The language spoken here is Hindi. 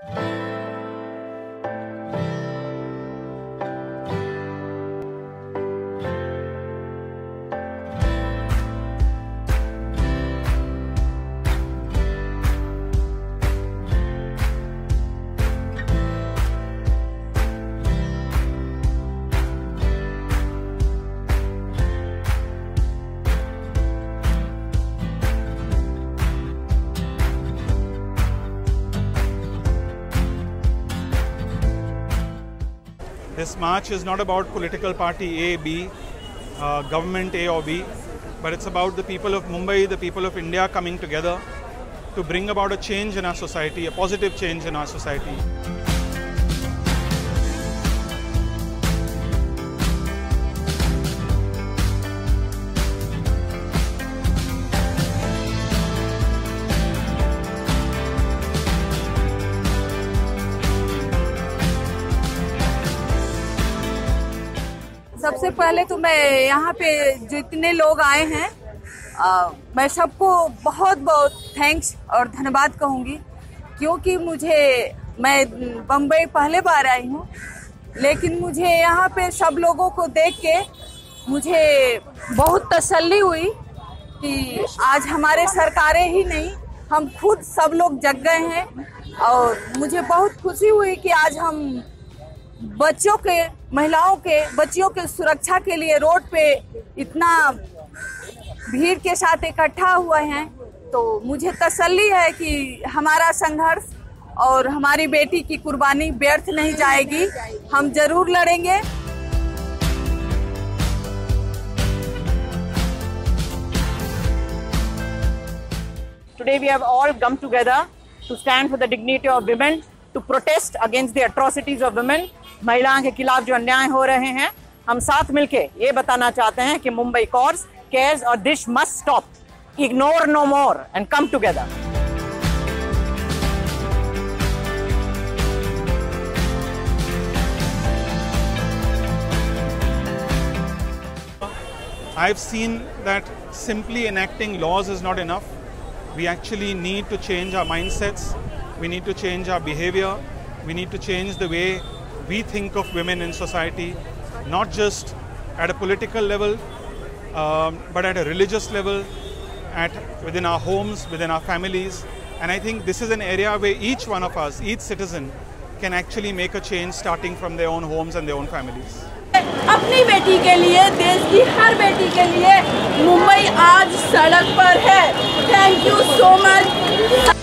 This march is not about political party A, B, government A or B, but it's about the people of Mumbai, the people of India coming together to bring about a change in our society, a positive change in our society. सबसे पहले तो मैं यहाँ पे जितने लोग आए हैं मैं सबको बहुत बहुत थैंक्स और धन्यवाद कहूँगी, क्योंकि मैं बम्बई पहले बार आई हूँ, लेकिन मुझे यहाँ पे सब लोगों को देख के मुझे बहुत तसल्ली हुई कि आज हमारे सरकारें ही नहीं, हम खुद सब लोग जग गए हैं। और मुझे बहुत खुशी हुई कि आज हम बच्चों के, महिलाओं के, बच्चियों के सुरक्षा के लिए रोड पे इतना भीड़ के साथ इकट्ठा हुए हैं। तो मुझे तसल्ली है कि हमारा संघर्ष और हमारी बेटी की कुर्बानी व्यर्थ नहीं जाएगी, हम जरूर लड़ेंगे। Today we have all come together to stand for the dignity of women, to protest against the atrocities of women. महिलाओं के खिलाफ जो अन्याय हो रहे हैं, हम साथ मिलके ये बताना चाहते हैं कि मुंबई cares और this must stop. Ignore no more and come together. I've seen that simply enacting laws is not enough. We actually need to change our mindsets. We need to change our behavior. We need to change the way we think of women in society, not just at a political level, but at a religious level, within our homes, within our families. And I think this is an area where each one of us, each citizen, can actually make a change starting from their own homes and their own families. अपनी बेटी के लिए, देश की हर बेटी के लिए मुंबई आज सड़क पर है। Thank you so much.